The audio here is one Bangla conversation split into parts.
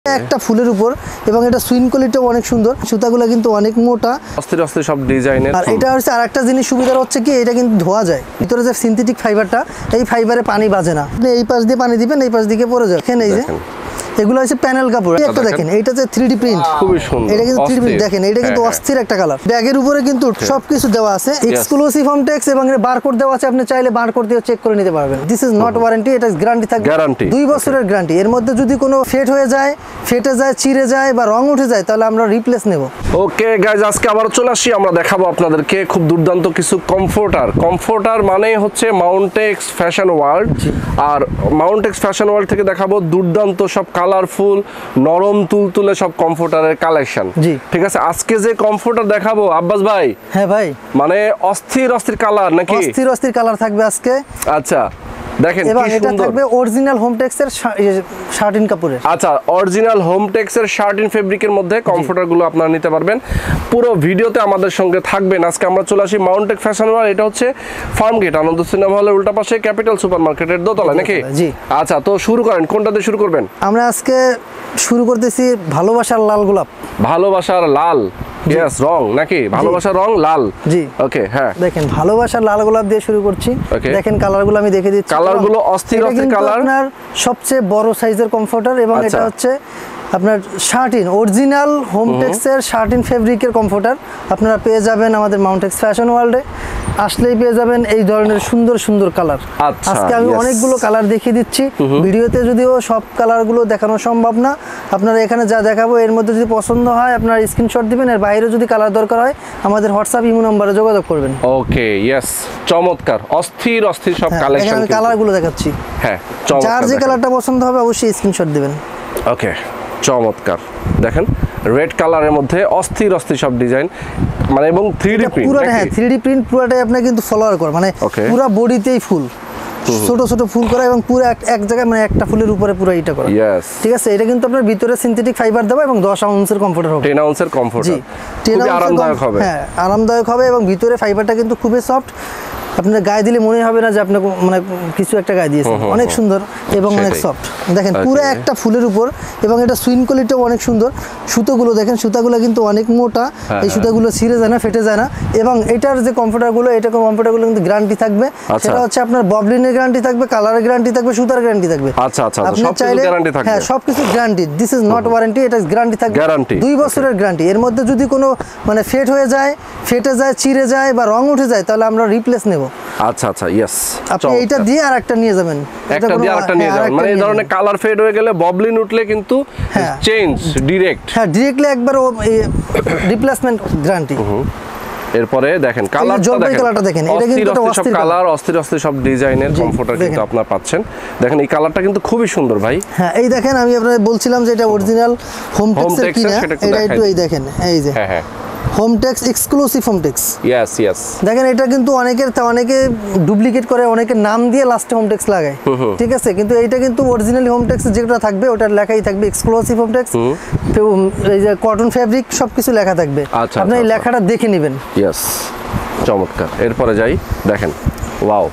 একটা ফুলের উপর এবং এটা সুইং কোয়ালিটিও অনেক সুন্দর, সুতাগুলো কিন্তু অনেক মোটা, অস্থির অস্থির সব ডিজাইনের। আর এটা হচ্ছে আরেকটা জিনিস সুবিধা হচ্ছে কি এটা কিন্তু ধোয়া যায়, ভিতরে যে সিনথেটিক ফাইবারটা এই ফাইবারে পানি বাজে না, আপনি এই পাশ দিয়ে পানি দিবেন এই পাশ দিকে পড়ে যাবে। এই যে এগুলো হচ্ছে প্যানেল কাপড়, একটা দেখেন এইটা যে 3D প্রিন্ট, খুবই সুন্দর, এটা কিন্তু 3D প্রিন্ট দেখেন, এটা কিন্তু অস্থির একটা কালার। ব্যাগের উপরে কিন্তু সবকিছু দেওয়া আছে, এক্সক্লুসিভ হোমটেক্স এবং এর বারকোড দেওয়া আছে, আপনি চাইলে বারকোড দিয়ে চেক করে নিতে পারবেন। দিস ইজ নট ওয়ারেন্টি, এটা গ্যারান্টি থাকবে 2 বছরের গ্যারান্টি। এর মধ্যে যদি কোনো ফেট হয়ে যায়, ফেটে যায়, চিড়ে যায় বা রং উঠে যায় তাহলে আমরা রিপ্লেস নেব। ওকে গাইজ, আজকে আবার চলে আসি, আমরা দেখাবো আপনাদেরকে খুব দুর্দান্ত কিছু কমফোর্টার মানে হচ্ছে মাউন্টেক্স ফ্যাশন ওয়ার্ল্ড। আর মাউন্টেক্স ফ্যাশন ওয়ার্ল্ড থেকে দেখাবো দুর্দান্ত সব কালারফুল নরম তুলতুলে সব কমফোর্টারের কালেকশন। জি ঠিক আছে, আজকে যে কমফোর্টার দেখাবো আব্বাস ভাই, হ্যাঁ ভাই, মানে অস্থির কালার নাকি? অস্থির কালার থাকবে আজকে। আচ্ছা দেখেন এবং এটা থাকবে অরিজিনাল হোমটেক্স এর শার্টিন কাপড়ের। আচ্ছা, অরিজিনাল হোমটেক্স এর শার্টিন ফেব্রিকের মধ্যে কমফোর্টার গুলো আপনারা নিতে পারবেন। পুরো ভিডিওতে আমাদের সঙ্গে থাকবেন। আজকে আমরা চলে আসি মাউন্টেক্স ফ্যাশন ওয়ার্ল্ড, এটা হচ্ছে ফার্মগেট আনন্দ সিনেমা হলের উল্টা পাশে ক্যাপিটাল সুপার মার্কেটের দোতলা নাকি? জি। আচ্ছা, তো শুরু করেন, কোনটা দিয়ে শুরু করবেন? আমরা আজকে শুরু করতেছি ভালোবাসার লাল গোলাপ। ভালোবাসার লাল, ইয়েস, রং নাকি? ভালোবাসার রং লাল। জি ওকে, হ্যাঁ দেখেন ভালোবাসার লাল গোলাপ দিয়ে শুরু করছি। দেখেন কালারগুলো আমি দেখে দিচ্ছি, কালারগুলো অস্থির কালার। আপনার সবচেয়ে বড় সাইজের কমফোর্টার এবং এটা হচ্ছে আপনার শার্টিন অরিজিনাল হোমটেক্স এর শার্টিন ফেব্রিকের কমফোর্টার আপনারা পেয়ে যাবেন আমাদের মাউন্টেক্স ফ্যাশন ওয়ার্ল্ডে। আসলেই পেয়ে যাবেন এই ধরনের সুন্দর কালার। আজকে আমি অনেকগুলো কালার দেখিয়ে দিচ্ছি, ভিডিওতে যদিও সব কালারগুলো দেখানো সম্ভব না। আপনারা এখানে যা দেখাবো এর মধ্যে যদি পছন্দ হয় আপনারা স্ক্রিনশট দিবেন, এর বাইরে যদি কালার দরকার হয় আমাদের হোয়াটসঅ্যাপ ইমো নম্বরে যোগাযোগ করবেন। ওকে, ইয়েস, চমৎকার, অস্থির সব কালেকশন। আমি কালারগুলো দেখাচ্ছি, হ্যাঁ, যার যে কালারটা পছন্দ হবে অবশ্যই স্ক্রিনশট দিবেন। ওকে, চমৎকার, দেখেন রেড কালারের মধ্যে অস্থির সব ডিজাইন, মানে এবং 3D প্রিন্ট পুরোটা। হ্যাঁ, 3D প্রিন্ট পুরোটাই আপনি কিন্তু ফলোয়ার করে, মানে পুরো বডিতেই ফুল, ছোট ফুল করা এবং পুরো এক জায়গায় মানে একটা ফুলের উপরে পুরো এটা করা। ঠিক আছে, এটা কিন্তু আপনার ভিতরে সিনথেটিক ফাইবার দেওয়া এবং 10 আউন্সের কমফোর্টার হবে, 10 আউন্সের কমফোর্টার, খুবই আরামদায়ক হবে। হ্যাঁ, আরামদায়ক হবে এবং ভিতরে ফাইবারটা কিন্তু খুবই সফট, আপনার গায়ে দিলে মনে হবে না যে আপনি মানে কিছু একটা গায়ে দিয়েছেন। অনেক সুন্দর এবং অনেক সফট। দেখেন পুরো একটা ফুলের উপর এবং এটা সুইং কোয়ালিটিও অনেক সুন্দর। সুতোগুলো দেখেন, সুতাগুলো কিন্তু অনেক মোটা, এই সুতাগুলো ছিঁড়ে যায় না, ফেটে যায় না। এবং এটার যে কমফোর্টারগুলো, এটা কমফোর্টারগুলো কিন্তু গ্যারান্টি থাকবে, সেটা হচ্ছে আপনার ববলিনের গ্যারান্টি থাকবে, কালারের গ্যারান্টি থাকবে, সুতার গ্যারান্টি থাকবে। আচ্ছা, আপনি চাইলে হ্যাঁ, সবকিছু guarantee. This is not warranty, এটা গ্যারান্টি থাকবে 2 বছরের গ্যারান্টি। এর মধ্যে যদি কোনো মানে ফেট হয়ে যায়, ফেটে যায়, চিড়ে যায় বা রং উঠে যায় তাহলে আমরা রিপ্লেস নেব। আচ্ছা, ইয়েস, আপনি এইটা দিয়ে আরেকটা নিয়ে যাবেন, একটা দিয়ে আরেকটা নিয়ে যাবেন, মানে এই ধরনের কালার ফেড হয়ে গেলে ববলিন উঠলে কিন্তু চেঞ্জ ডাইরেক্ট। হ্যাঁ, ডাইরেক্টলি একবার রিপ্লেসমেন্ট গ্যারান্টি। এরপরে দেখেন কালারটা দেখেন, এটা কিন্তু একটা অস্থির কালার, অস্থির সব ডিজাইনের কমফোর্টার কিন্তু আপনারা পাচ্ছেন। দেখেন এই কালারটা কিন্তু খুবই সুন্দর ভাই। হ্যাঁ, এই দেখেন আমি আপনাদের বলছিলাম যে এটা অরিজিনাল হোমটেক্স এর কিনা, এটা একটু এই দেখেন, এই যে হ্যাঁ হোমটেক্স এক্সক্লুসিভ হোমটেক্স। ইয়েস, দেখেন এটা কিন্তু অনেকে ডুপ্লিকেট করে, অনেকে নাম দিয়ে লাস্টে হোমটেক্স লাগায়, ঠিক আছে, কিন্তু এইটা কিন্তু অরিজিনালি হোমটেক্স যেটা থাকবে ওটার লেখাই থাকবে এক্সক্লুসিভ হোমটেক্স। এই যে কটন ফেব্রিক সবকিছু লেখা থাকবে, আপনি এই লেখাটা দেখে নেবেন। ইয়েস, চমৎকার। এরপরে যাই, দেখেন ওয়াও,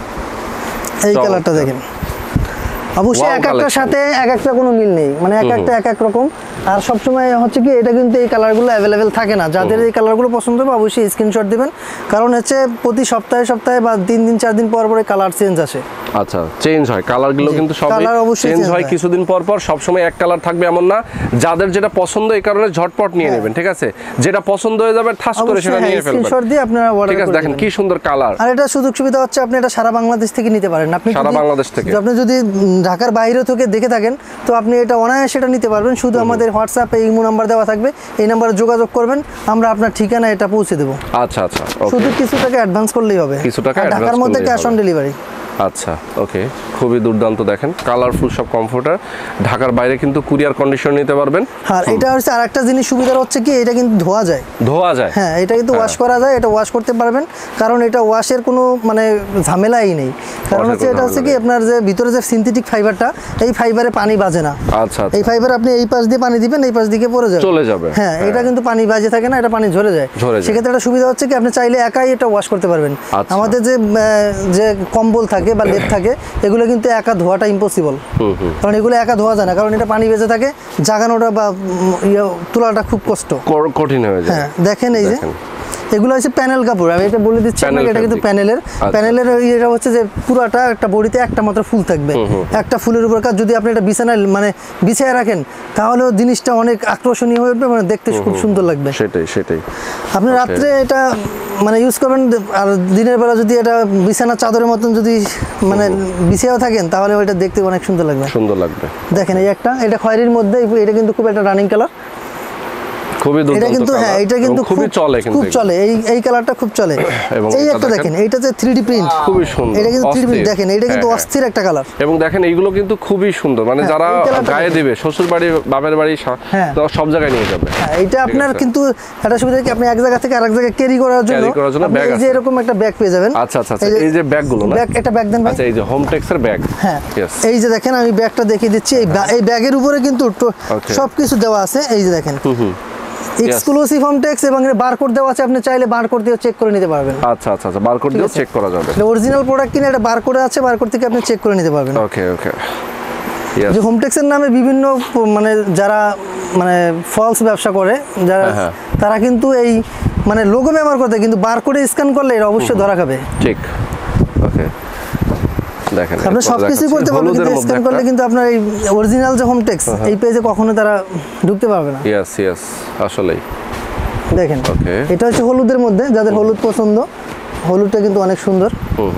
এই কালারটা দেখেন। অবশ্যই এক একটার সাথে এক একটা কোনো মিল নেই, মানে এক একটা এক এক রকম। আর সবসময় হচ্ছে কি এটা কিন্তু এই কালারগুলো অ্যাভেলেবেল থাকে না। যাদের এই কালারগুলো পছন্দ হবে অবশ্যই স্ক্রিনশট দিবেন, কারণ হচ্ছে প্রতি সপ্তাহে বা 3 দিন 4 দিন পর কালার চেঞ্জ আসে। আচ্ছা, চেঞ্জ হয় কালারগুলো, কিন্তু সব চেঞ্জ হয় কিছুদিন পর সবসময় এক কালার থাকবে এমন না। যাদের যেটা পছন্দ এই কারণে ঝটপট নিয়ে নেবেন, ঠিক আছে, যেটা পছন্দ হয়ে যাবে ঠাস করে সেটা নিয়ে ফেলবেন। স্ক্রিনশট দিয়ে আপনারা অর্ডার ঠিক আছে, দেখেন কি সুন্দর কালার। আর এটা সুযোগ সুবিধা হচ্ছে আপনি এটা সারা বাংলাদেশ থেকে নিতে পারেন। আপনি সারা বাংলাদেশ থেকে, আপনি যদি ঢাকার বাইরে থেকে দেখে থাকেন তো আপনি এটা অনায়াসে সেটা নিতে পারবেন। শুধু আমাদের হোয়াটসঅ্যাপে ইমো নাম্বার দেওয়া থাকবে, এই নাম্বারে যোগাযোগ করবেন, আমরা আপনার ঠিকানা এটা পৌঁছে দেব। আচ্ছা, শুধু কিছু টাকা অ্যাডভান্স করলেই হবে, ঢাকার মধ্যে ক্যাশ অন ডেলিভারি। আচ্ছা, ওকে, খুবই দুর্দান্ত। দেখেন কালারফুল সব কমফোর্টার, ঢাকার বাইরে কিন্তু কুরিয়ার কন্ডিশন নিতে পারবেন। আর এটা হচ্ছে আরেকটা জিনিস সুবিধা হচ্ছে কি এটা কিন্তু ধোয়া যায়। হ্যাঁ, এটা কিন্তু ওয়াশ করা যায়, এটা ওয়াশ করতে পারবেন, কারণ এটা ওয়াশের কোনো মানে ঝামেলাই নেই। কারণ হচ্ছে এটা হচ্ছে কি আপনার যে ভিতরে যে সিনথেটিক ফাইবারটা এই ফাইবারে পানি বাজে না। আচ্ছা, এই ফাইবার আপনি এই পাশ দিয়ে পানি দিবেন, এই পাশ দিকে চলে যাবে। হ্যাঁ, এটা কিন্তু পানি বাজে থাকে না, এটা পানি ঝরে যায়। সেক্ষেত্রে একটা সুবিধা হচ্ছে কি আপনি চাইলে একাই এটা ওয়াশ করতে পারবেন। আমাদের যে কম্বল থাকে থাকে বা লেপ থাকে, এগুলো কিন্তু একা ধোয়াটা ইম্পসিবল, কারণ এগুলো একা ধোয়া যায় না, কারণ এটা পানি বেঁচে থাকে, জাগানোটা বা তোলাটা খুব কঠিন হয়ে যায়। হ্যাঁ দেখেন এই যে এগুলো হচ্ছে প্যানেল কাপড়, আমি এটা বলে দিচ্ছি আপনাকে, এটা কিন্তু প্যানেলের এটা হচ্ছে যে পুরাটা একটা বডিতে একটা মাত্র ফুল থাকবে, একটা ফুলের উপর কাজ। যদি আপনি এটা বিছানায় মানে বিছিয়ে রাখেন তাহলেও জিনিসটা অনেক আকর্ষণীয় হয়ে উঠবে, মানে দেখতে খুব সুন্দর লাগবে। সেটাই আপনি রাত্রে এটা মানে ইউজ করবেন, আর দিনের বেলা যদি এটা বিছানা চাদরের মতন যদি মানে বিছিয়েও থাকেন তাহলে ওইটা দেখতে অনেক সুন্দর লাগবে। দেখেন এই একটা, এটা খয়েরির মধ্যে, এটা কিন্তু খুব একটা রানিং কালার, এটা কিন্তু হ্যাঁ এটা কিন্তু খুব চলে, এই কালারটা খুব চলে। এই একটা দেখেন, এইটা যে 3D প্রিন্ট, খুবই সুন্দর, এটা কিন্তু 3D প্রিন্ট, দেখেন এটা কিন্তু অস্থির একটা কালার। এবং দেখেন এইগুলো কিন্তু খুবই সুন্দর, মানে যারা গায়ে দিবে, শ্বশুর বাড়ি, বাবার বাড়ি, সব জায়গায় নিয়ে যাবে। এটা আপনার কিন্তু একটা সুবিধা কি, আপনি এক জায়গা থেকে আরেক জায়গায় ক্যারি করার জন্য এই যে এরকম একটা ব্যাগ পেয়ে যাবেন। আচ্ছা, এই যে ব্যাগগুলো না, এটা ব্যাগ দেন ভাই। আচ্ছা, এই যে হোমটেক্স এর ব্যাগ। হ্যাঁ, এই যে দেখেন আমি ব্যাগটা দেখিয়ে দিচ্ছি, এই ব্যাগের উপরে কিন্তু সবকিছু দেওয়া আছে। এই যে দেখেন এক্সক্লুসিভ হোমটেক্স, এবং এর বারকোড দেওয়া আছে, আপনি চাইলে বারকোড দিয়ে চেক করে নিতে পারবেন। আচ্ছা, বারকোড দিয়ে চেক করা যাবে। এটা অরিজিনাল প্রোডাক্ট কিনা, এটা বারকোড আছে, বারকোড থেকে আপনি চেক করে নিতে পারবেন। ওকে যে হোমটেক্স এর নামে বিভিন্ন মানে যারা মানে ফলস ব্যবসা করে, যারা তারা কিন্তু এই মানে লোগো ব্যবহার করতে, কিন্তু বারকোডে স্ক্যান করলে এটা অবশ্যই ধরা খাবে। ঠিক, ওকে। দেখেন আপনি সবকিছু করতে পারবেন, কিন্তু স্ক্যান করলে কিন্তু আপনার এই অরিজিনাল যে হোমটেক্স এই পেজে কখনো তারা ঢুকতে পারবে না। ইয়েস, আসলেই দেখেন এটা হচ্ছে হলুদের মধ্যে, যাদের হলুদ পছন্দ, হলুদটা কিন্তু অনেক সুন্দর।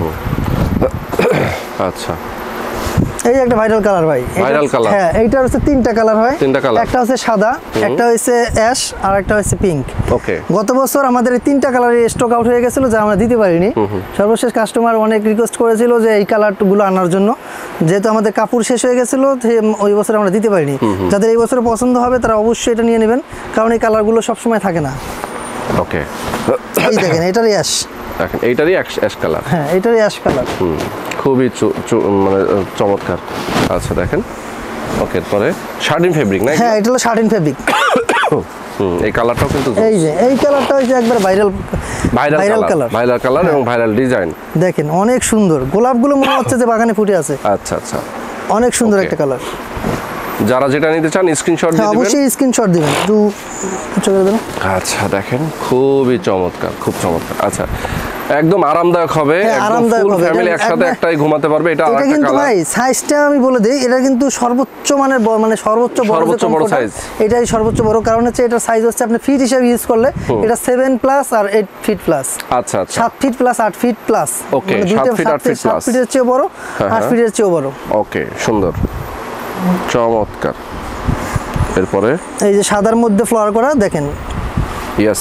আচ্ছা, এই একটা ভাইরাল কালার ভাই, হ্যাঁ এইটার হচ্ছে তিনটা কালার হয়, একটা হচ্ছে সাদা, একটা হচ্ছে অ্যাশ, আর একটা হচ্ছে পিঙ্ক। ওকে, গত বছর আমাদের এই তিনটা কালারের স্টক আউট হয়ে গেছিল, যা আমরা দিতে পারিনি। সর্বশেষ কাস্টমার অনেক রিকোয়েস্ট করেছিল যে এই কালারগুলো আনার জন্য, যেহেতু আমাদের কাপড় শেষ হয়ে গেছিল ওই বছর আমরা দিতে পারিনি। যাদের এই বছর পছন্দ হবে তারা অবশ্যই এটা নিয়ে নেবেন, কারণ এই কালারগুলো সবসময় থাকে না। ওকে, এই দেখেন এটারই অ্যাশ, দেখেন এইটারই অ্যাশ কালার। হ্যাঁ, এটারই অ্যাশ কালার, খুবই মানে চমৎকার। আচ্ছা দেখেন, ওকে, পরে শার্টিন ফেব্রিক না? হ্যাঁ, এটা হলো শার্টিন ফেব্রিক। এই কালারটাও কিন্তু এই যে এই কালারটা হচ্ছে একবার ভাইরাল কালার এবং ভাইরাল ডিজাইন। দেখেন অনেক সুন্দর, গোলাপগুলো মনে হচ্ছে যে বাগানে ফুটে আছে। আচ্ছা, অনেক সুন্দর একটা কালার। যারা যেটা নিতে চান স্ক্রিনশট দিয়ে দিবেন, অবশ্যই স্ক্রিনশট দিবেন, একটু চলে দেন। আচ্ছা দেখেন, খুবই চমৎকার, খুব চমৎকার। আচ্ছা, একদম আরামদায়ক হবে, একদম ফুল ফ্যামিলি একসাথে একটাই ঘুমাতে পারবে। এটা আরেকটা কিন্তু কালার। ভাই সাইজটা আমি বলে দেই, এটা কিন্তু সর্বোচ্চ মানের মানে সর্বোচ্চ বড় সাইজ, এটাই সর্বোচ্চ বড়, কারণ হচ্ছে এটার সাইজ হচ্ছে আপনি ফিট হিসেবে ইউজ করলে এটা 7 প্লাস আর 8 ফিট প্লাস। আচ্ছা, 7 feet plus 8 feet plus. Okay, 7 feet 8 feet plus, 7 ফিটের চেয়ে বড়, 8 ফিটের চেয়ে বড়। ওকে, সুন্দর, চমৎকার। এরপরে এই যে সাদার মধ্যে ফ্লাওয়ার করা, দেখেন ইয়েস,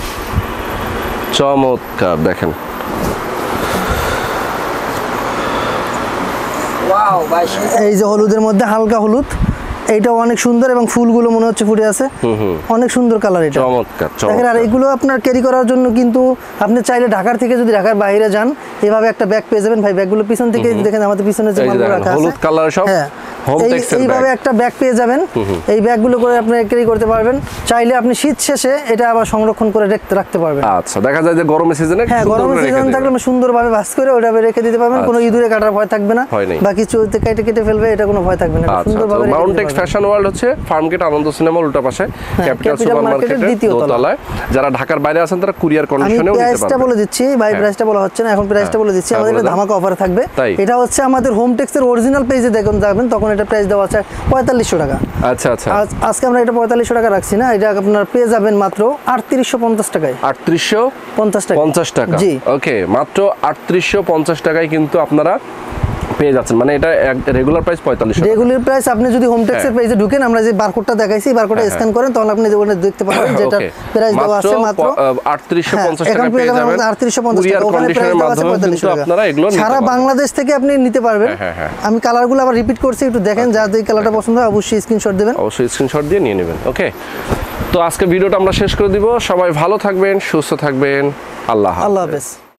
চমৎকার। দেখেন এই যে হলুদের মধ্যে হালকা হলুদ, এইটা অনেক সুন্দর, এবং ফুলগুলো মনে হচ্ছে ফুটে আছে, অনেক সুন্দর কালার এটা, চমৎকার। দেখেন, আর এগুলো আপনার ক্যারি করার জন্য কিন্তু আপনি চাইলে ঢাকার থেকে যদি ঢাকার বাইরে যান, এভাবে একটা ব্যাগ পেয়ে যাবেন ভাই। ব্যাগগুলো পিছন থেকে দেখেন, আমাদের পিছনে যে মালগুলো রাখা আছে হলুদ কালার সব, হ্যাঁ, হোমটেক্সের এইভাবে একটা ব্যাগ পেয়ে যাবেন। এই ব্যাগগুলো করে আপনি ক্যারি করতে পারবেন, চাইলে আপনি শীত শেষে এটা আবার সংরক্ষণ করে রাখতে পারবেন। আচ্ছা, দেখা যায় যে গরমের সিজনে, হ্যাঁ, গরমের সিজন থাকলে সুন্দরভাবে ভাঁজ করে ওটা রেখে দিতে পারবেন, কোনো ইঁদুরে কাটার ভয় থাকবে না, বা কিছু কেটে ফেলবে, এটা কোনো ভয় থাকবে না, সুন্দরভাবে। মাউন্টেক্স ফ্যাশন ওয়ার্ল্ড হচ্ছে ফার্মগেট আনন্দ সিনেমা উল্টা পাশে, ক্যাপিটাল সুপারমার্কেটের দ্বিতীয় তলায়। যারা ঢাকার বাইরে আছেন তারা কুরিয়ার কন্ডিশনেও নিতে পারবেন। প্রাইসটা বলে দিচ্ছি ভাই, প্রাইসটা বলা হচ্ছে না এখন, প্রাইসটা বলে দিচ্ছি। আমাদের একটা ধামাকা অফার থাকবে, এটা হচ্ছে আমাদের হোমটেক্সের অরিজিনাল পেজে দেখুন যাবেন, তখন এটা প্রাইস দেওয়া আছে 4500 টাকা। আচ্ছা, আজকে আমরা এটা 4500 টাকা রাখছি না, এটা আপনার পেয়ে যাবেন মাত্র 3850 টাকায়। 3850 টাকা, জি, ওকে, মাত্র 3850 টাকায় কিন্তু আপনারা পেয়ে যাচ্ছেন। মানে এটা রেগুলার প্রাইস 4500 টাকা। রেগুলার প্রাইস আপনি যদি হোমটেক্সের পেজে ঢুকেন, আমরা যে বারকোডটা দেখাইছি, বারকোডটা স্ক্যান করেন, তাহলে আপনি ওখানে দেখতে পারবেন যেটা প্রাইস দেওয়া আছে মাত্র 3850 টাকা পেয়ে যাবেন। 3850 টাকা, ওখানে প্রাইস দেওয়া আছে 4500 টাকা। আপনারা এগুলো সারা বাংলাদেশ থেকে আপনি নিতে পারবেন। আমি কালারগুলো আবার রিপিট করছি, একটু দেখেন, যাদের এই কালারটা পছন্দ হয় অবশ্যই স্ক্রিনশট দিবেন, অবশ্যই স্ক্রিনশট দিয়ে নিয়ে নেবেন। ওকে, তো আজকে ভিডিওটা আমরা শেষ করে দিব। সবাই ভালো থাকবেন, সুস্থ থাকবেন, আল্লাহ হাফেজ।